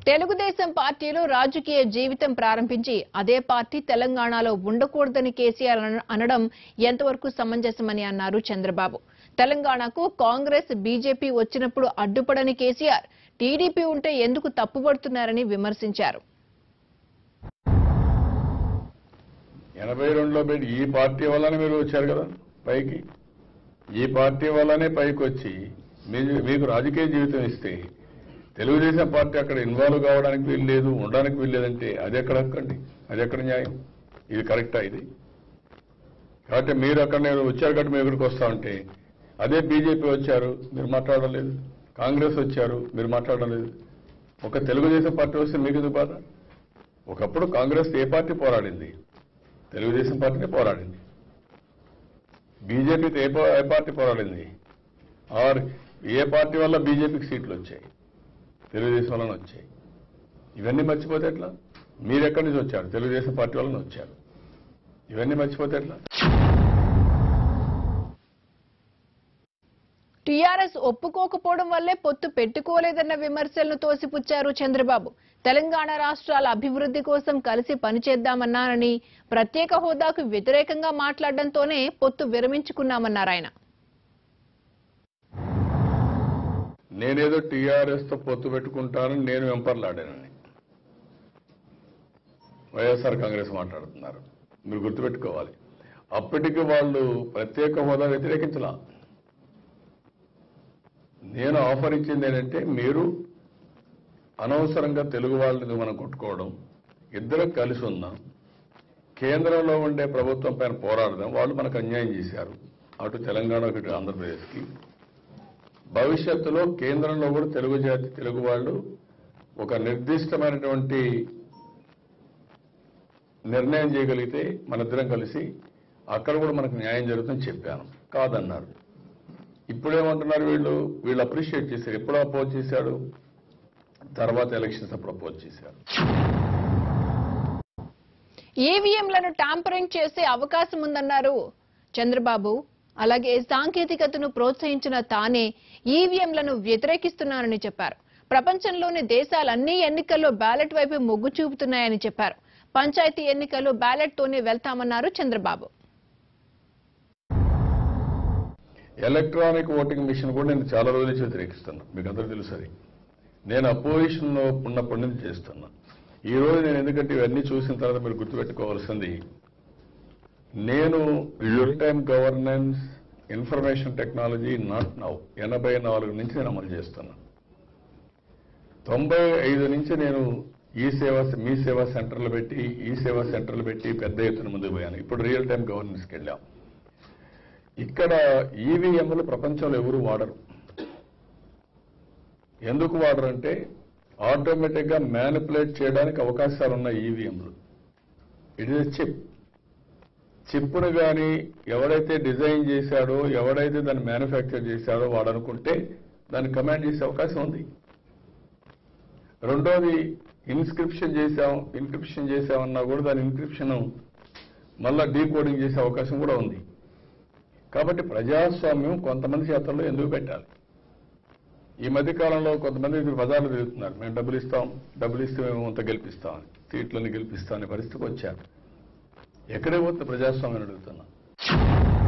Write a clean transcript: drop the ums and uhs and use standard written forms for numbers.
తెలుగుదేశం పార్టీలో రాజకీయ జీవితం ప్రారంభించి అదే పార్టీ తెలంగాణలో ఉండకూడదని కేసీఆర్ అనడం ఎంతవరకు సమంజసమని అన్నారు చంద్రబాబు. తెలంగాణకు కాంగ్రెస్ బీజేపీ వచ్చినప్పుడు అడ్డుపడని కేసీఆర్ టీడీపీ ఉంటే ఎందుకు తప్పుపడుతున్నారని విమర్శించారు. 82లో పెట్టి ఈ పార్టీ వల్లనే మీరు వచ్చారు కదా పైకి. ఈ పార్టీ వల్లనే పైకి వచ్చి మీకు రాజకీయ జీవితం ఇస్తే తెలుగుదేశం పార్టీ అక్కడ ఇన్వాల్వ్ కావడానికి వీల్లేదు, ఉండడానికి వీల్లేదంటే అది ఎక్కడ న్యాయం? ఇది కరెక్టా? ఇది కాబట్టి మీరు అక్కడ నేను వచ్చారు కాబట్టి మీరు ఇక్కడికి వస్తా ఉంటే అదే బీజేపీ వచ్చారు మీరు మాట్లాడలేదు, కాంగ్రెస్ వచ్చారు మీరు మాట్లాడలేదు. ఒక తెలుగుదేశం పార్టీ వస్తే మీకు ఎందుకు బాధ? ఒకప్పుడు కాంగ్రెస్ ఏ పార్టీ పోరాడింది? తెలుగుదేశం పార్టీనే పోరాడింది. బీజేపీతో ఏ పార్టీ పోరాడింది? ఆర్ ఏ పార్టీ వల్ల బీజేపీకి సీట్లు వచ్చాయి? తెలుగుదేశం వలన వచ్చాయి. ఇవన్నీ మర్చిపోతే ఎట్లా? మీరు ఎక్కడి నుంచి వచ్చారు? తెలుగుదేశం పార్టీ వలన వచ్చారు. ఇవన్నీ మర్చిపోతే ఎట్లా? టీఆర్ఎస్ ఒప్పుకోకపోవడం వల్లే పొత్తు పెట్టుకోలేదన్న విమర్శలను తోసిపుచ్చారు చంద్రబాబు. తెలంగాణ రాష్ట్రాల అభివృద్ధి కోసం కలిసి పనిచేద్దామన్నారని, ప్రత్యేక హోదాకు వ్యతిరేకంగా మాట్లాడడంతోనే పొత్తు విరమించుకున్నామన్నారు ఆయన. నేనేదో టీఆర్ఎస్ తో పొత్తు పెట్టుకుంటానని నేను వెంపర్లాడానని వైఎస్ఆర్ కాంగ్రెస్ మాట్లాడుతున్నారు. మీరు గుర్తుపెట్టుకోవాలి, అప్పటికి వాళ్ళు ప్రత్యేక హోదా వ్యతిరేకించలా. నేను ఆఫర్ ఇచ్చింది ఏంటంటే మీరు అనవసరంగా తెలుగు వాళ్ళని మనం కొట్టుకోవడం, ఇద్దరం కలిసి ఉందాం, కేంద్రంలో ఉండే ప్రభుత్వం పైన పోరాడదాం. వాళ్ళు మనకు అన్యాయం చేశారు, అటు తెలంగాణ ఇటు ఆంధ్రప్రదేశ్కి. భవిష్యత్తులో కేంద్రంలో కూడా తెలుగు వాళ్ళు ఒక నిర్దిష్టమైనటువంటి నిర్ణయం చేయగలిగితే మనిద్దరం కలిసి అక్కడ కూడా మనకు న్యాయం జరుగుతుందని చెప్పాను. కాదన్నారు. ఇప్పుడేమంటున్నారు వీళ్ళు అప్రిషియేట్ చేశారు. ఎప్పుడు అపోజ్ చేశాడు? తర్వాత ఎలక్షన్స్ అప్పుడు అపోజ్ చేశారు. ఈవీఎంలను టాంపరింగ్ చేసే అవకాశం ఉందన్నారు చంద్రబాబు. అలాగే సాంకేతికతను ప్రోత్సహించిన తానే ఈవీఎంలను వ్యతిరేకిస్తున్నారని చెప్పారు. ప్రపంచంలోని దేశాలన్నీ ఎన్నికల్లో బ్యాలెట్ వైపు మొగ్గు చూపుతున్నాయని చెప్పారు. పంచాయతీ ఎన్నికల్లో బ్యాలెట్ తోనే వెళ్తామన్నారు చంద్రబాబు. ఎలక్ట్రానిక్ ఓటింగ్ మిషన్ కూడా నేను చాలా రోజుల నుంచి వ్యతిరేకిస్తున్నా. మీకు అందరూ తెలుసు. అది నేను అపోజిషన్లో ఉన్నప్పటి నుంచి చేస్తున్నా. ఈ రోజు నేను ఎందుకంటే ఇవన్నీ చూసిన తర్వాత మీరు గుర్తుపెట్టుకోవాల్సింది, నేను real time governance information technology not now 84 నుంచి నేను అమలు చేస్తున్నా. 95 నుంచి నేను మీ సేవా సెంటర్లు పెట్టి పెద్ద ఎత్తున ముందుకు పోయాను. ఇప్పుడు రియల్ టైమ్ గవర్నెన్స్కి వెళ్ళాం. ఇక్కడ ఈవీఎంలు ప్రపంచంలో ఎవరు వాడరు. ఎందుకు వాడరు అంటే ఆటోమేటిక్గా మ్యానిపులేట్ చేయడానికి అవకాశాలు ఉన్న ఈవీఎంలు. ఇట్ ఈస్ చిప్ను కానీ ఎవడైతే డిజైన్ చేశాడో, ఎవడైతే దాన్ని మ్యానుఫ్యాక్చర్ చేశాడో వాడనుకుంటే దాన్ని కమాండ్ చేసే అవకాశం ఉంది. రెండోది ఇన్స్క్రిప్షన్ చేశామన్నా కూడా దాని ఇన్క్రిప్షన్ మళ్ళా డీకోడింగ్ చేసే అవకాశం కూడా ఉంది. కాబట్టి ప్రజాస్వామ్యం కొంతమంది చేతల్లో ఎందుకు పెట్టాలి? ఈ మధ్యకాలంలో కొంతమంది బజార్లు తిరుగుతున్నారు, మేము డబ్బులు ఇస్తే మేము అంత గెలిపిస్తామని, సీట్లని గెలిపిస్తామనే పరిస్థితికి వచ్చారు. ఎక్కడే పోతే ప్రజాస్వామ్యం అడుగుతున్నా.